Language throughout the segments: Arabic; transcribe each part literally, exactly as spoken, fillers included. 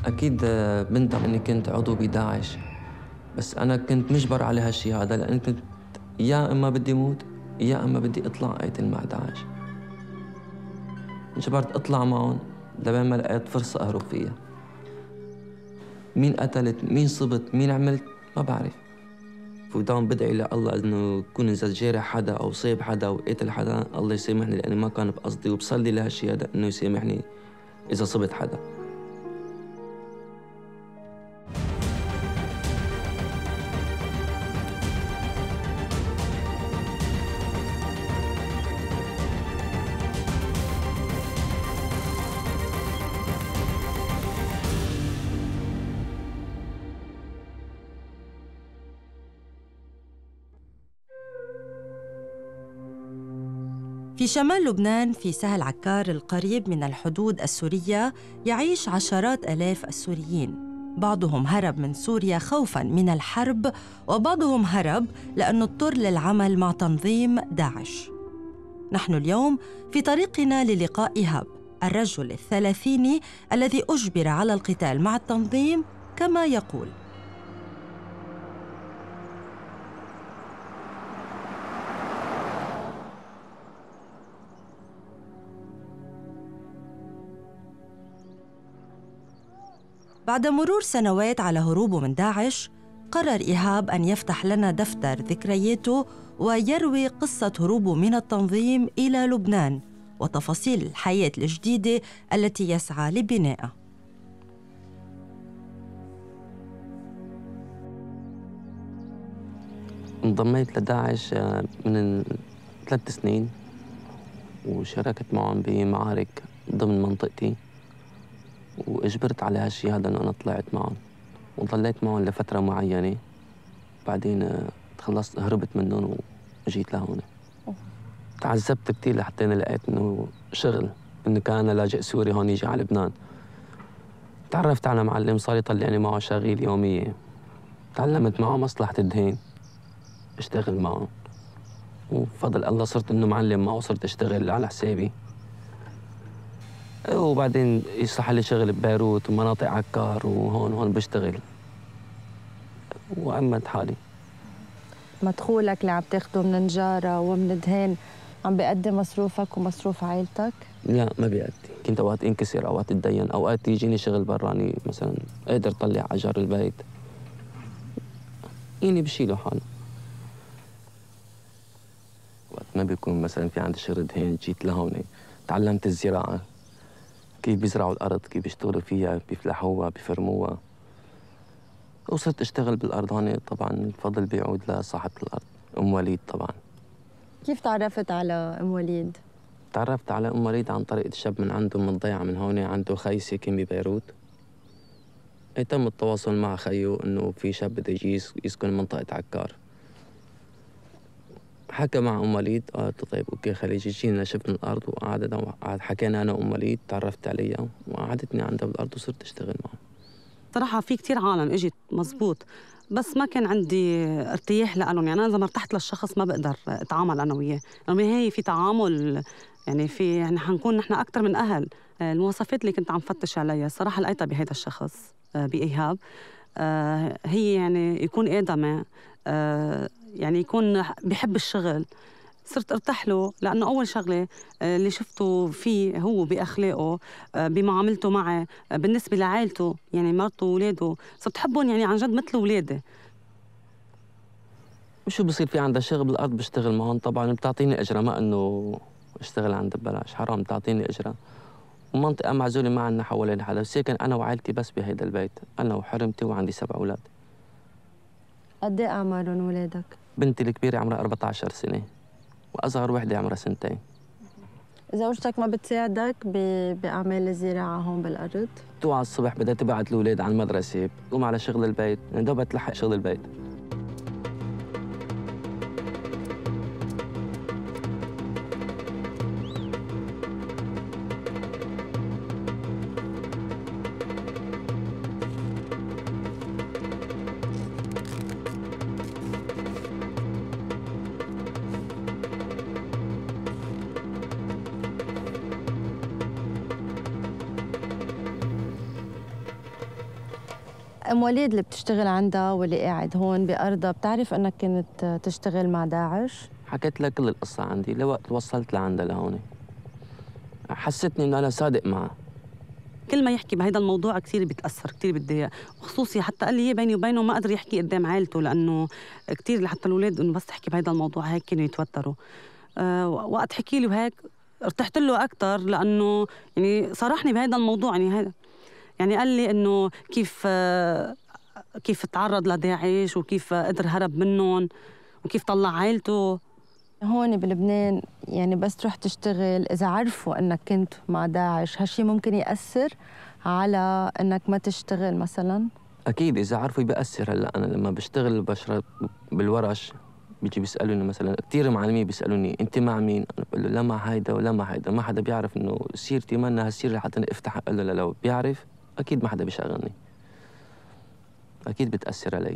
أكيد آه، بندم إني كنت عضو بداعش، بس أنا كنت مجبر على هالشي هذا، لأن كنت يا إما بدي موت يا إما بدي أطلع أقتل مع داعش. انجبرت أطلع معهم لبين ما لقيت فرصة أهرب فيها. مين قتلت، مين صبت، مين عملت، ما بعرف. وداوم بدعي لله إنه يكون إذا جارح حدا أو صيب حدا أو قتل حدا الله يسامحني، لأني ما كان بقصدي، وبصلي لهالشي هذا إنه يسامحني إذا صبت حدا. في شمال لبنان في سهل عكار القريب من الحدود السورية يعيش عشرات آلاف السوريين، بعضهم هرب من سوريا خوفاً من الحرب، وبعضهم هرب لأنه اضطر للعمل مع تنظيم داعش. نحن اليوم في طريقنا للقاء إيهاب، الرجل الثلاثيني الذي أجبر على القتال مع التنظيم كما يقول. بعد مرور سنوات على هروبه من داعش، قرر إيهاب أن يفتح لنا دفتر ذكرياته ويروي قصة هروبه من التنظيم إلى لبنان وتفاصيل الحياة الجديدة التي يسعى لبنائها. انضميت لداعش من ثلاث سنين، وشاركت معهم بمعارك ضمن منطقتي، واجبرت على هالشي هذا انه انا طلعت معهم وظليت معهم لفتره معينه. بعدين تخلصت هربت منهم وجيت لهون. تعذبت كثير لحتى انا لقيت انه شغل، انه كان انا لاجئ سوري هون يجي على لبنان. تعرفت على معلم صار يطلعني معه شغيل يوميه، تعلمت معه مصلحه الدهين، اشتغل معه، وبفضل الله صرت انه معلم معه، صرت اشتغل على حسابي. وبعدين يصح لي شغل ببيروت ومناطق عكار وهون وهون بشتغل وأمد حالي. مدخولك اللي عم تاخده من نجارة ومن دهان عم بيقدم مصروفك ومصروف عائلتك؟ لا ما بيأدي، كنت أوقات انكسر، أوقات اتدين، أوقات يجيني شغل براني مثلا أقدر طلع أجار البيت، يعني بشيله حاله. وقت ما بيكون مثلا في عندي شغل دهان جيت لهون تعلمت الزراعة، كيف بيزرعوا الأرض، كيف بيشتغلوا فيها، بيفلحوها، بيفرموها، وصرت أشتغل بالأرض هون. طبعاً الفضل بيعود لصاحبة الأرض أم وليد. طبعاً كيف تعرفت على أم وليد؟ تعرفت على أم وليد عن طريق الشاب من عنده من ضيعة من هون، عنده خي ساكن ببيروت. تم التواصل مع خيو إنه في شاب بده يجي يسكن منطقة عكار. حكى مع أم وليد، قالت طيب أوكي خلي يجي، جينا شفنا الأرض وقعدنا وقعد حكينا أنا وأم وليد، تعرفت عليها وقعدتني عندها بالأرض وصرت أشتغل معها. صراحة في كتير عالم اجت مزبوط، بس ما كان عندي ارتياح لأنهم، يعني أنا إذا ما ارتحت للشخص ما بقدر أتعامل أنا وياه، لأنه هي في تعامل، يعني في يعني حنكون نحن أكثر من أهل. المواصفات اللي كنت عم فتش عليها صراحة لقيتها بهيدا الشخص بإيهاب. هي يعني يكون آدمي، يعني يكون بيحب الشغل. صرت ارتاح له لأنه أول شغلة اللي شفته فيه هو بأخلاقه، بمعاملته معي، بالنسبة لعائلته، يعني مرته وولاده صرت أحبهم يعني عن جد مثل ولادي. وشو بصير في عندها شغل بالأرض بشتغل معهم، طبعاً بتعطيني أجرة، ما إنه اشتغل عندها ببلاش، حرام تعطيني أجرة. ومنطقة معزولة ما عندنا حوالين حدا، ساكن أنا وعائلتي بس بهيدا البيت، أنا وحرمتي وعندي سبع أولاد. قد إيه أعمارهم ولادك؟ بنتي الكبيرة عمرها أربعة عشر سنة، وأصغر وحدة عمرها سنتين. زوجتك ما بتساعدك بأعمال الزراعة هون بالأرض؟ توعى الصبح بدها تبعت الأولاد على المدرسة، بتقوم على شغل البيت، يعني دوبها تلحق شغل البيت. ام وليد اللي بتشتغل عندها واللي قاعد هون بأرضها بتعرف انك كنت تشتغل مع داعش؟ حكيت لها كل القصة عندي لوقت وصلت لعندها لهون. حسيتني إنه أنا صادق معها. كل ما يحكي بهيدا الموضوع كثير بيتأثر، كثير بتضايق، وخصوصي حتى قال لي بيني وبينه ما قدر يحكي قدام عائلته، لأنه كثير لحتى الأولاد إنه بس تحكي بهيدا الموضوع هيك كانوا يتوتروا. أه وقت حكي لي وهيك ارتحت له أكثر، لأنه يعني صارحني بهيدا الموضوع. يعني هذا يعني قال لي إنه كيف أه كيف تعرض لداعش وكيف قدر هرب منهم وكيف طلع عائلته. هون بلبنان يعني بس تروح تشتغل إذا عرفوا أنك كنت مع داعش هالشي ممكن يأثر على أنك ما تشتغل مثلاً؟ أكيد إذا عرفوا بيأثر. هلا أنا لما بشتغل بشرب بالورش بيجي بيسألوني مثلاً، كثير معلمين بيسألوني أنت مع مين؟ أنا بقول له لا مع هيدا ولا مع هيدا، ما حدا بيعرف إنه سيرتي منا هالسيرة لحتى أفتح. أقول له لو بيعرف أكيد ما حدا بيشغلني، أكيد بتأثر علي.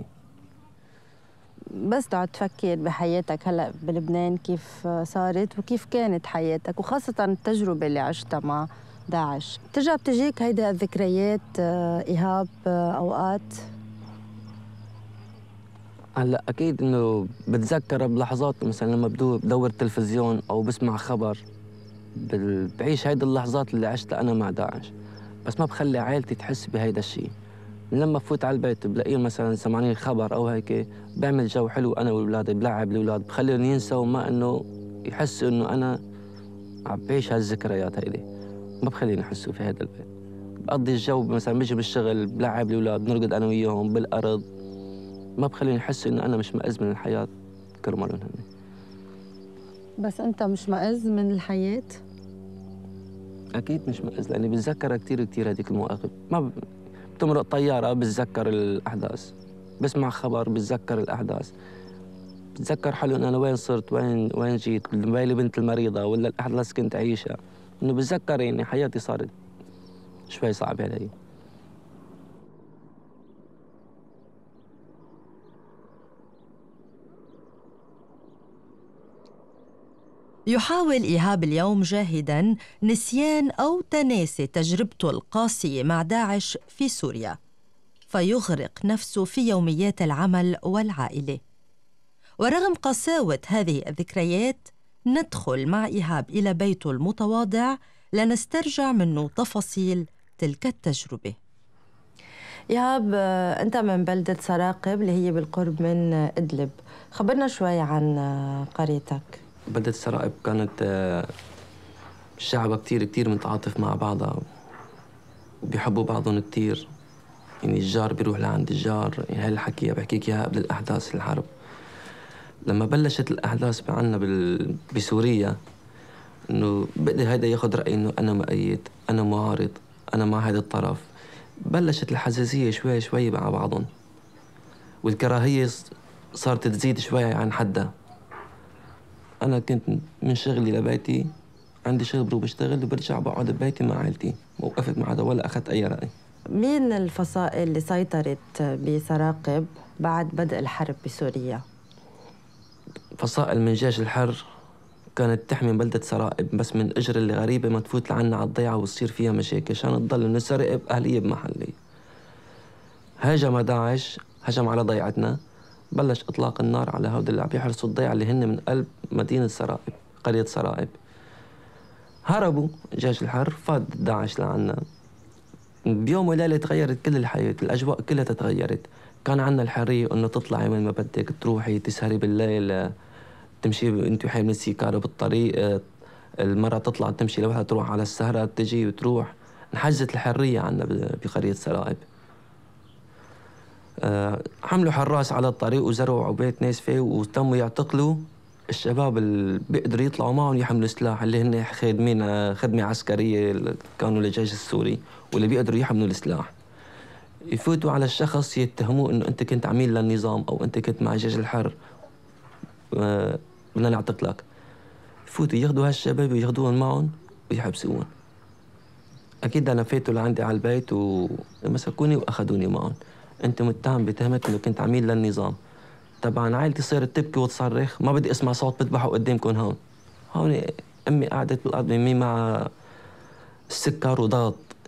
بس تقعد تفكر بحياتك هلا بلبنان كيف صارت وكيف كانت حياتك، وخاصة التجربة اللي عشتها مع داعش، بترجع بتجيك هيدا الذكريات إيهاب أوقات؟ هلا أكيد إنه بتذكر بلحظات، مثلا لما بدور تلفزيون أو بسمع خبر بعيش هيدا اللحظات اللي عشتها أنا مع داعش، بس ما بخلي عائلتي تحس بهيدا الشيء. لما بفوت على البيت بلاقيهم مثلا سمعانين خبر او هيك، بعمل جو حلو انا واولادي، بلعب الاولاد، بخليهم ينسوا، ما انه يحسوا انه انا عم بعيش هالذكريات هيدي، ما بخليهم يحسوا في هذا البيت. بقضي الجو مثلا بيجي بالشغل بلعب الاولاد، بنرقد انا وياهم بالارض، ما بخليهم يحسوا انه انا مش مأز من الحياه كرمالهم هن. بس انت مش مأز من الحياه؟ اكيد مش مأز، لاني بتذكر كثير كثير هذيك المواقف. ما ب... بتمرق طيارة بتذكر الأحداث، بسمع خبر بتذكر الأحداث، بتذكر حلو إن أنا وين صرت، وين وين جيت، بالموبايل بنت المريضة ولا الأحداث كنت أعيشها، إنه بتذكر يعني حياتي صارت شوي صعبة علي. يحاول إيهاب اليوم جاهداً نسيان أو تناسي تجربته القاسية مع داعش في سوريا، فيغرق نفسه في يوميات العمل والعائلة. ورغم قساوة هذه الذكريات ندخل مع إيهاب إلى بيته المتواضع لنسترجع منه تفاصيل تلك التجربة. إيهاب، أنت من بلدة سراقب اللي هي بالقرب من إدلب، خبرنا شوي عن قريتك. بلدة سراقب كانت شعبها كتير كتير متعاطف مع بعضها وبيحبوا بعضهم كتير. يعني الجار بيروح لعند الجار، يعني هاي الحكي بحكيك اياها قبل الأحداث الحرب. لما بلشت الأحداث عنا بال... بسوريا، إنه بقدر هيدا ياخد رأي إنه أنا مؤيد، أنا معارض، أنا مع هذا الطرف. بلشت الحساسية شوي شوي مع بعضهم، والكراهية صارت تزيد شوي عن حدها. أنا كنت من شغلي لبيتي، عندي شغل بروح بشتغل وبرجع بقعد ببيتي مع عائلتي، ما وقفت مع هذا ولا أخذت أي رأي. مين الفصائل اللي سيطرت بسراقب بعد بدء الحرب بسوريا؟ فصائل من جيش الحر كانت تحمي بلدة سراقب، بس من الأجر اللي غريبة ما تفوت لعنا على الضيعة وتصير فيها مشاكل، عشان تضل من سراقب أهلية بمحلية. هاجم داعش، هجم على ضيعتنا، بلش إطلاق النار على هؤلاء اللي عم يحرسوا الضيعة اللي هن من قلب مدينة سراقب، قرية سراقب. هربوا جيش الحر، فات داعش لعنا. بيوم وليلة تغيرت كل الحياة، الأجواء كلها تغيرت. كان عنا الحرية إنه تطلعي وين ما بدك، تروحي تسهري بالليل، تمشي انت حامل السيكارة بالطريق، المرأة تطلع تمشي لوحدها تروح على السهرة، تجي وتروح. انحجزت الحرية عنا بقرية سراقب. أه حملوا حراس على الطريق وزرعوا بيت ناس فيه، وتموا يعتقلوا الشباب اللي بيقدروا يطلعوا معهم يحملوا سلاح، اللي هن خادمين خدمة عسكرية كانوا للجيش السوري، واللي بيقدروا يحملوا السلاح. يفوتوا على الشخص يتهموه انه انت كنت عميل للنظام او انت كنت مع جيش الحر، أه بدنا نعتقلك. يفوتوا ياخذوا هالشباب وياخذوهم معهم ويحبسوهم. اكيد انا فاتوا لعندي على البيت ومسكوني واخذوني معهم. انت متهم بتهمه انه كنت عميل للنظام. طبعا عائلتي صارت تبكي وتصرخ، ما بدي اسمع صوت بذبحوا قدامكم هون. هون امي قعدت بالارض يمي مع السكر وضغط،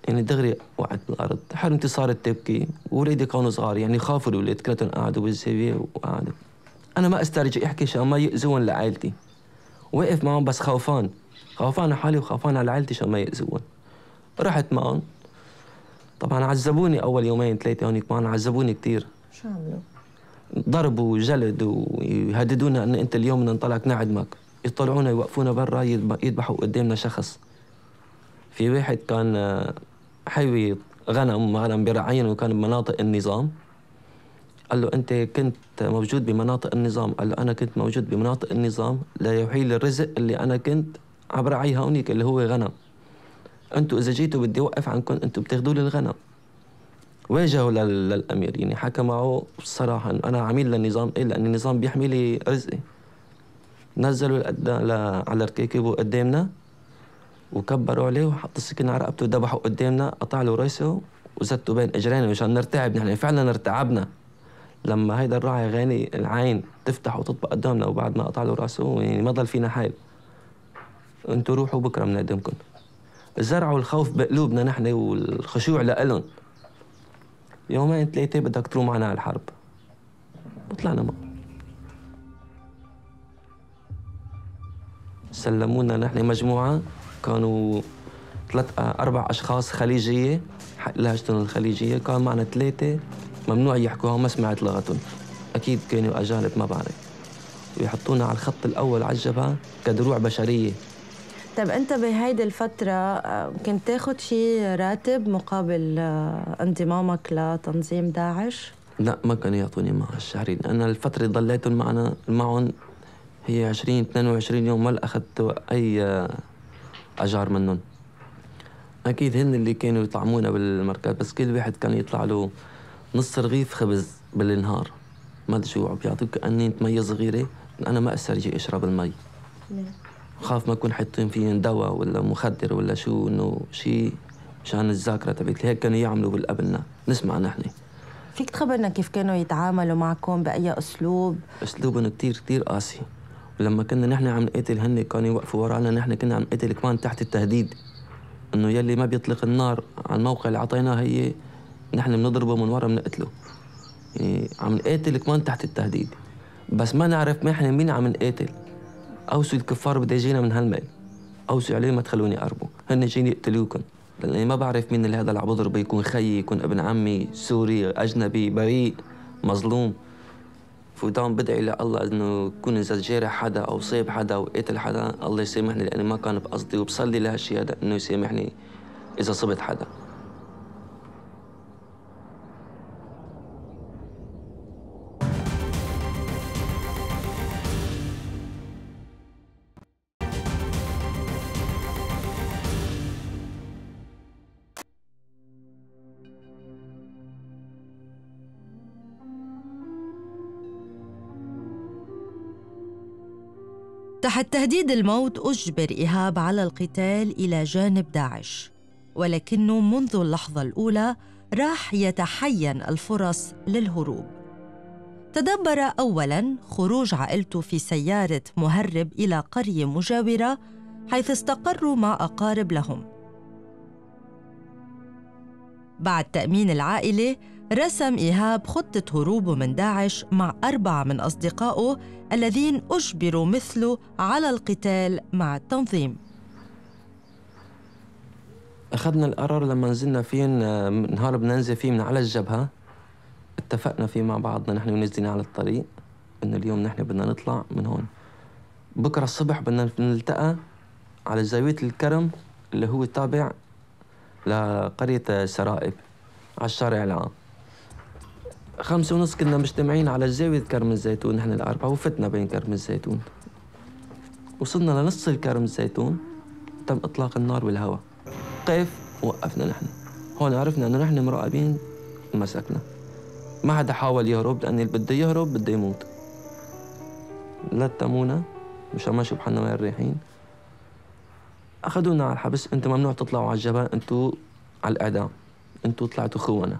يعني دغري وقعت بالارض، حرمتي صارت تبكي واولادي كانوا صغار، يعني خافوا الاولاد كلهم قعدوا بالزاويه وقعدوا. انا ما استرجي احكي عشان ما ياذون لعائلتي، واقف معهم بس خوفان، خوفان على حالي وخوفان على عائلتي عشان ما ياذون. رحت معهم، طبعا عذبوني اول يومين ثلاثه هونيك معهم، عذبوني كثير. شو عملوا؟ ضرب وجلد ويهددونا ان انت اليوم بدنا نطلعك نعدمك، يطلعونا يوقفونا برا يذبحوا قدامنا شخص. في واحد كان حيوي غنم غنم برعين وكان بمناطق النظام، قال له انت كنت موجود بمناطق النظام، قال له انا كنت موجود بمناطق النظام لا يحيل الرزق اللي انا كنت عم برعيه هونيك اللي هو غنم. انتم اذا جيتوا بدي اوقف عنكم، انتم بتاخذوا لي الغنم. واجهوا للامير، يعني حكى معه بصراحه انا عميل للنظام، إيه لان النظام بيحمي لي رزقي. نزلوا على ركيكبه قدامنا وكبروا عليه وحط السكين على رقبته وذبحوا قدامنا، قطع له راسه وزتوا بين اجرينا مشان نرتعب. نحن فعلا ارتعبنا لما هيدا الراعي غاني العين تفتح وتطبق قدامنا، وبعد ما قطع له راسه يعني ما ضل فينا حال. انتوا روحوا بكره بنقدمكم. زرعوا الخوف بقلوبنا نحن والخشوع لإلهم. يومين ثلاثه بدك تروح معنا على الحرب، وطلعنا معه. سلمونا نحن مجموعه كانوا ثلاث اربع اشخاص خليجيه، لهجتهم الخليجيه، كان معنا ثلاثه ممنوع يحكوها وما سمعت لغتهم، اكيد كانوا اجانب ما بعرف، ويحطونا على الخط الاول على الجبهه كدروع بشريه. طيب انت بهيدي الفتره كنت تاخذ شيء راتب مقابل انضمامك لتنظيم داعش؟ لا، ما كانوا يعطوني معاش شهري، لان الفتره اللي ضليتهم معنا معهم هي عشرين اثنين وعشرين يوم، ما اخذت اي اجار منهم. اكيد هن اللي كانوا يطعمونا بالمركز، بس كل واحد كان يطلع له نص رغيف خبز بالنهار. ما ادري شو عم بيعطوك، كاني مية صغيره، انا ما اقدر اجي اشرب المي. خاف ما يكون حاطين فيه دواء ولا مخدر ولا شو، انه شيء مشان الذاكره تبعت. هيك كانوا يعملوا بالقبلنا، نسمع نحن. فيك تخبرنا كيف كانوا يتعاملوا معكم، باي اسلوب؟ اسلوبهم كثير كثير قاسي. ولما كنا نحن عم نقاتل هن كانوا يوقفوا ورانا، نحن كنا عم نقاتل كمان تحت التهديد، انه يلي ما بيطلق النار على الموقع اللي اعطيناه هي نحن بنضربه من ورا بنقتله. يعني عم نقاتل كمان تحت التهديد، بس ما نعرف نحن مين عم نقاتل. اوصوا الكفار بده يجينا من هالميل، اوصوا عليه ما تخلوني اقربوا، هن جايين يقتلوكم، لاني ما بعرف مين اللي هذا اللي عم بضربه، يكون خيي، يكون ابن عمي، سوري، اجنبي، بريء، مظلوم. فدام بدعي لله انه يكون اذا جارح حدا او صيب حدا او قتل حدا الله يسامحني، لاني ما كان بقصدي، وبصلي لهالشيء هذا انه يسامحني اذا صبت حدا. تحت تهديد الموت أجبر إيهاب على القتال إلى جانب داعش، ولكنه منذ اللحظة الأولى راح يتحين الفرص للهروب. تدبر أولاً خروج عائلته في سيارة مهرب إلى قرية مجاورة حيث استقروا مع أقارب لهم. بعد تأمين العائلة رسم إيهاب خطة هروبه من داعش مع أربعة من أصدقائه الذين أجبروا مثله على القتال مع التنظيم. أخذنا القرار لما نزلنا فيه نهار بدنا ننزل فيه من على الجبهة، اتفقنا فيه مع بعضنا نحن ونزلين على الطريق إنه اليوم نحن بدنا نطلع من هون، بكرة الصبح بدنا نلتقى على زاوية الكرم اللي هو تابع لقرية سرائب على الشارع العام. خمسة ونص كنا مجتمعين على زاوية كرم الزيتون نحن الأربعة، وفتنا بين كرم الزيتون. وصلنا لنص الكرم الزيتون تم إطلاق النار بالهواء. قف وقفنا نحن. هون عرفنا إنه نحن مراقبين، مسكنا. ما حدا حاول يهرب، لأن اللي بده يهرب بده يموت. لتمونا مشان ما نشوف حالنا وين رايحين. أخذونا على الحبس، أنتم ممنوع تطلعوا على الجبل، أنتم على الإعدام، أنتم طلعتوا خونة.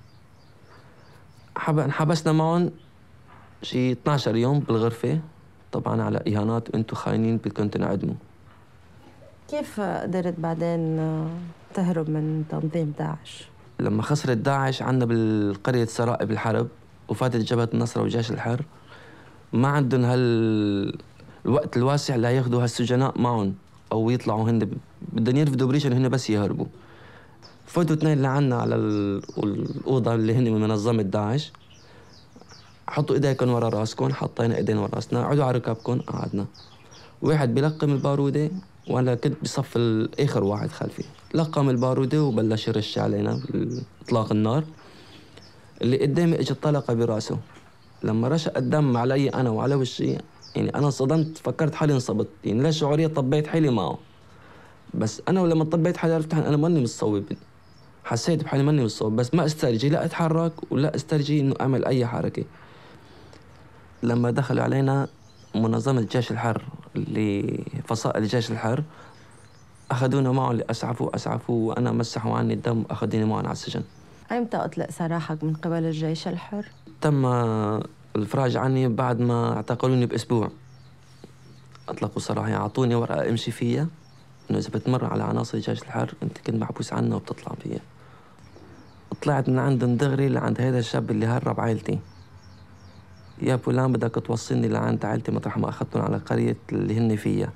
انحبسنا معهم شي اثنعش يوم بالغرفة، طبعا على إهانات، وأنتم خاينين بدكم تنعدموا. كيف قدرت بعدين تهرب من تنظيم داعش؟ لما خسرت داعش عندنا بالقرية سرائب الحرب وفاتت جبهة النصرة وجيش الحر، ما عندهم هال الوقت الواسع اللي ياخذوا هالسجناء معهم او يطلعوا هن، بدهم يرفضوا بريشن هن بس يهربوا. فوتوا اثنين اللي عنا على الاوضه اللي هن من منظمه داعش، حطوا ايديكم ورا راسكم، حطينا ايدينا ورا راسنا، قعدوا على ركابكم، قعدنا. واحد بيلقم الباروده وانا كنت بصف الاخر واحد خلفي، لقم الباروده وبلش يرش علينا باطلاق النار. اللي قدامي اجت طلقه براسه، لما رشق الدم علي انا وعلى وشي، يعني انا انصدمت، فكرت حالي انصبت، يعني لا شعوريا طبيت حالي معه. بس انا ولما طبيت حالي عرفت انا ماني متصوب، حسيت بحالي ماني متصوب، بس ما استرجي لا اتحرك ولا استرجي انه اعمل اي حركه. لما دخلوا علينا منظمه جيش الحر اللي فصائل جيش الحر، اخذونا معهم اللي اسعفوا اسعفوا وانا مسحوا عني الدم واخذوني معهم على السجن. ايمتى اطلق سراحك من قبل الجيش الحر؟ تم الافراج عني بعد ما اعتقلوني باسبوع. اطلقوا سراحي، اعطوني ورقه امشي فيها انه اذا بتمر على عناصر جيش الحر انت كنت محبوس عنا وبتطلع فيها. طلعت من عندهم دغري لعند هذا الشاب اللي هرب عائلتي. يا فلان بدك توصلني لعند عائلتي مطرح ما اخذتهم على قريه اللي هن فيها.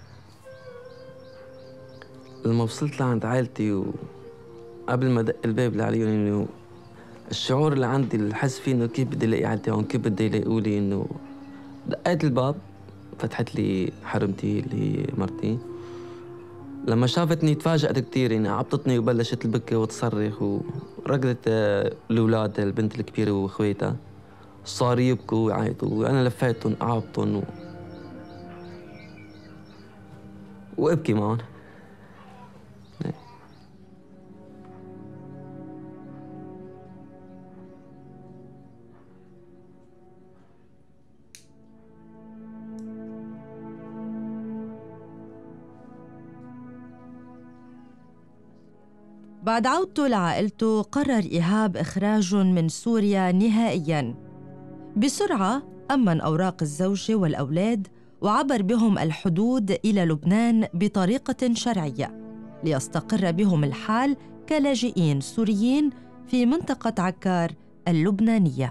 لما وصلت لعند عائلتي وقبل ما دق الباب اللي عليهم، انه الشعور اللي عندي اللي حس فيه انه كيف بدي الاقي عائلتي هون، كيف بدي يلاقوا لي، انه دقيت الباب فتحت لي حرمتي اللي هي مرتي. لما شافتني تفاجأت كثير، يعني عبطتني وبلشت تبكي وتصرخ، ورقدت الاولاد البنت الكبيره واخواتها صاروا يبكوا ويعيطوا، وانا لفيتهم اعبطهم و... وابكي معهم. بعد عودته لعائلته قرر إيهاب إخراجهم من سوريا نهائياً. بسرعة أمن أوراق الزوجة والأولاد وعبر بهم الحدود إلى لبنان بطريقة شرعية ليستقر بهم الحال كلاجئين سوريين في منطقة عكار اللبنانية.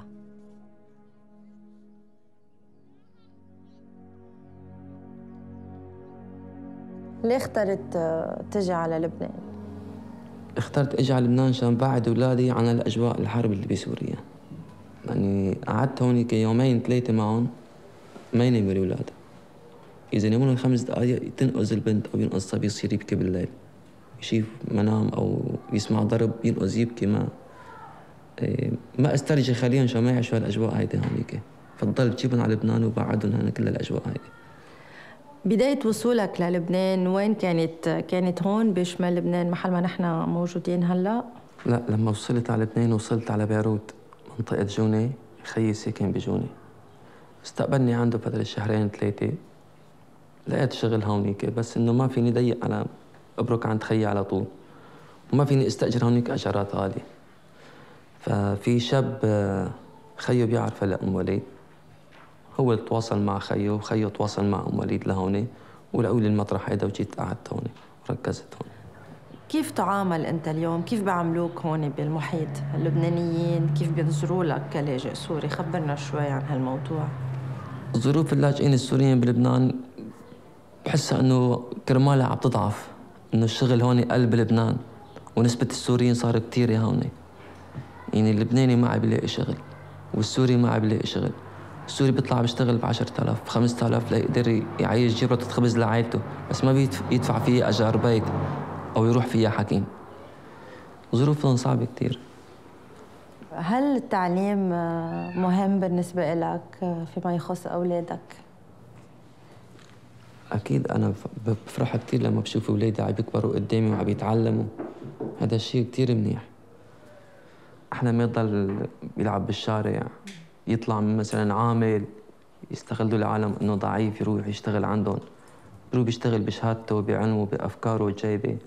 ليه اخترت تجي على لبنان؟ اخترت اجي على لبنان عشان بعد اولادي عن الاجواء الحرب اللي بسوريا. يعني قعدت هونيك يومين ثلاثه معهم ما يناموا الاولاد. اذا ناموا لهم خمس دقائق تنقذ البنت او ينقذ الصبي يصير يبكي بالليل، يشوف منام او يسمع ضرب ينقذ يبكي. ما إيه ما استرجي خليهم عشان ما يعيشوا هالاجواء هيدي هونيك، فضل بجيبهم على لبنان وبعدهم هنا كل الاجواء هيدي. بداية وصولك للبنان وين كانت؟ كانت هون بشمال لبنان محل ما نحن موجودين هلا؟ لا، لما وصلت على لبنان وصلت على بيروت منطقة جوني، خيي ساكن بجوني. استقبلني عنده فترة شهرين ثلاثة، لقيت شغل هونيك، بس انه ما فيني ضيق على ابرك عند خيي على طول، وما فيني استأجر هونيك اجارات غالية. ففي شاب خيه بيعرف هلا ام وليد، هو اللي تواصل مع خيه وخيه تواصل مع ام وليد لهون ولقوا لي المطرح هيدا وجيت قعدت هون وركزت هون. كيف تعامل انت اليوم؟ كيف بيعاملوك هون بالمحيط؟ اللبنانيين كيف بينظروا لك كلاجئ سوري؟ خبرنا شوي عن هالموضوع. ظروف اللاجئين السوريين بلبنان بحسها انه كرمالها عم تضعف، انه الشغل هون قل بلبنان ونسبة السوريين صار كثير هون. يعني اللبناني ما عم بيلاقي شغل والسوري ما عم بيلاقي شغل. السوري بيطلع بيشتغل ب عشرة آلاف ب خمسة آلاف ليقدر يعيش يجيب رطة خبز لعائلته، بس ما بيدفع فيها اجار بيت او يروح فيها حكيم. ظروفهم صعبة كثير. هل التعليم مهم بالنسبة لك فيما يخص أولادك؟ أكيد أنا بفرح كثير لما بشوف أولادي عم يكبروا قدامي وعم يتعلموا، هذا الشيء كثير منيح. أحلى ما يضل يلعب بالشارع، يطلع مثلا عامل يستغلوا العالم إنه ضعيف يروح يشتغل عندهم، يروح يشتغل بشهادته بعلمه بأفكاره الجيدة،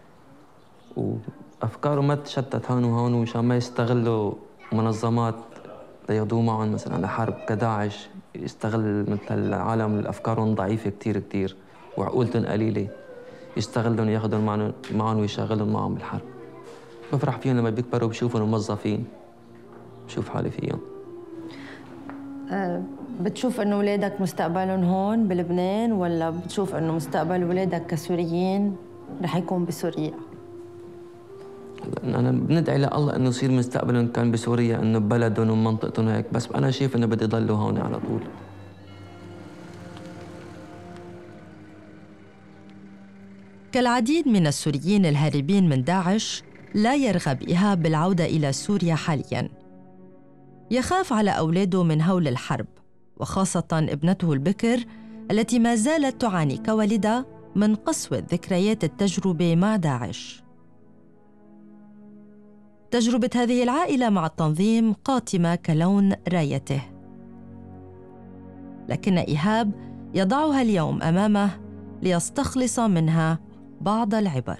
وأفكاره ما تشتت هون وهون مشان ما يستغلوا منظمات لياخذوه معهم مثلا على حرب كداعش، يستغل مثل العالم اللي أفكارهم ضعيفة كثير كثير وعقولتهم قليلة، يستغلهم ياخذهم معهم معهم ويشغلهم معهم بالحرب. بفرح فيهم لما بيكبروا بشوفهم موظفين، بشوف حالي فيهم. أه بتشوف انه اولادك مستقبلهم هون بلبنان، ولا بتشوف انه مستقبل اولادك كسوريين رح يكون بسوريا؟ انا بندعي لله انه يصير مستقبلهم كان بسوريا، انه ببلدهم ومنطقتهم هيك، بس انا شايف انه بدي يضلوا هون على طول. كالعديد من السوريين الهاربين من داعش، لا يرغب إيهاب بالعودة إلى سوريا حالياً. يخاف على أولاده من هول الحرب، وخاصة ابنته البكر التي ما زالت تعاني كوالدة من قسوة ذكريات التجربة مع داعش. تجربة هذه العائلة مع التنظيم قاتمة كلون رايته، لكن إيهاب يضعها اليوم أمامه ليستخلص منها بعض العبر.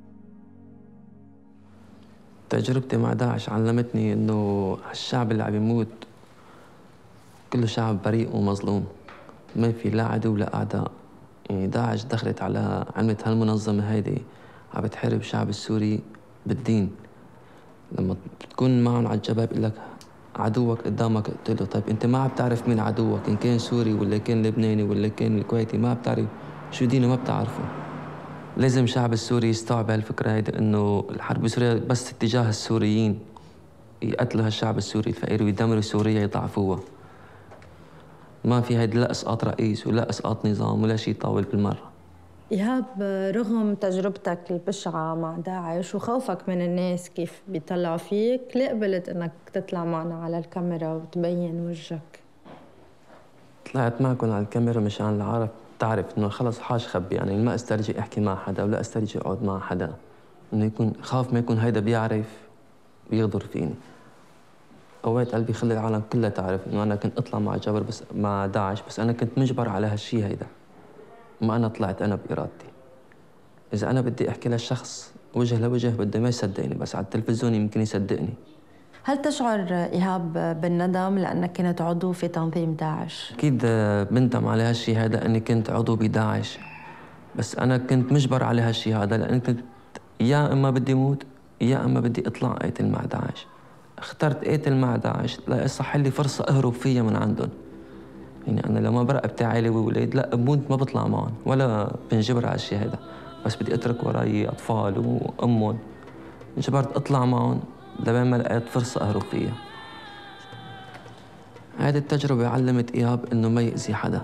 تجربتي مع داعش علمتني إنه الشعب اللي عم يموت كله شعب بريء ومظلوم، ما في لا عدو ولا أعداء. يعني داعش دخلت على عملت هالمنظمة هيدي عم بتحارب الشعب السوري بالدين. لما تكون معهم على الجبهة بيقول لك عدوك قدامك اقتله. طيب أنت ما عم تعرف مين عدوك، إن كان سوري ولا كان لبناني ولا كان الكويتي، ما بتعرف شو دينه، ما بتعرفه. لازم الشعب السوري يستوعب هالفكرة هيدي، إنه الحرب بسوريا بس اتجاه السوريين يقتلوا هالشعب السوري الفقير ويدمروا سوريا يضعفوها. ما في هيدي لا اسقاط رئيس ولا اسقاط نظام ولا شيء طاول بالمره. إيهاب، رغم تجربتك البشعة مع داعش وخوفك من الناس كيف بيطلعوا فيك، ليه قبلت انك تطلع معنا على الكاميرا وتبين وجهك؟ طلعت معكم على الكاميرا مشان العالم تعرف انه خلص حاج خبي، يعني ما استرجي احكي مع حدا ولا استرجي اقعد مع حدا، انه يكون خاف ما يكون هيدا بيعرف بيغدر فيني. اوقات قلبي خلي العالم كلها تعرف انه انا كنت اطلع مع جبر بس مع داعش، بس انا كنت مجبر على هالشيء هيدا، ما انا طلعت انا بارادتي. اذا انا بدي احكي للشخص وجه لوجه بده ما يصدقني، بس على التلفزيون يمكن يصدقني. هل تشعر إيهاب بالندم لأنك كنت عضو في تنظيم داعش؟ أكيد بندم على هالشيء هذا أني كنت عضو بداعش، بس أنا كنت مجبر على هالشيء هذا، لأني كنت يا إما بدي موت يا إما بدي أطلع قاتل مع داعش. اخترت قاتل مع داعش ليصح لي فرصة أهرب فيها من عندهم. يعني أنا لما برقبت عائلة وولاد لا بموت ما بطلع معهم ولا بنجبر على الشيء هذا، بس بدي أترك وراي أطفال وأمهم. انجبرت أطلع معهم لبين ما لقيت فرصة أهرب فيها. هذه التجربة علمت إيهاب إنه ما يأذي حدا،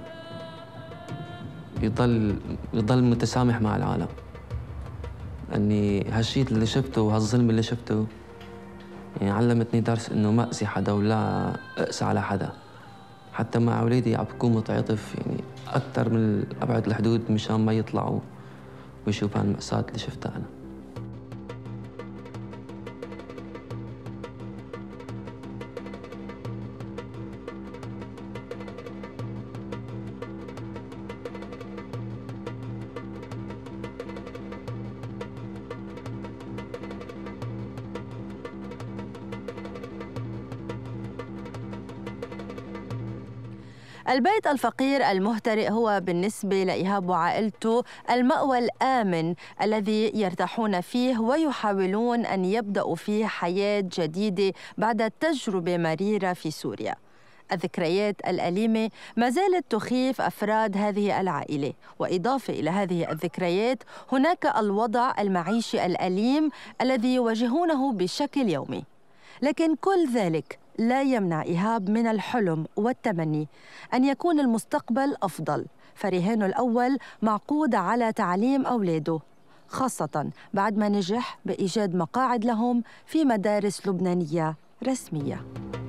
يضل يضل متسامح مع العالم. أني هالشيء اللي شفته وهالظلم اللي شفته يعني علمتني درس إنه ما أذي حدا ولا أقسى على حدا. حتى مع أولادي عم بكون متعاطف يعني أكثر من أبعد الحدود مشان ما يطلعوا ويشوفوا هالمأساة اللي شفتها أنا. البيت الفقير المهترئ هو بالنسبة لإيهاب وعائلته المأوى الآمن الذي يرتاحون فيه ويحاولون أن يبدأوا فيه حياة جديدة بعد تجربة مريرة في سوريا. الذكريات الأليمة ما زالت تخيف أفراد هذه العائلة، وإضافة إلى هذه الذكريات هناك الوضع المعيشي الأليم الذي يواجهونه بشكل يومي. لكن كل ذلك لا يمنع إيهاب من الحلم والتمني أن يكون المستقبل أفضل، فرهانه الأول معقود على تعليم أولاده، خاصة بعد ما نجح بإيجاد مقاعد لهم في مدارس لبنانية رسمية.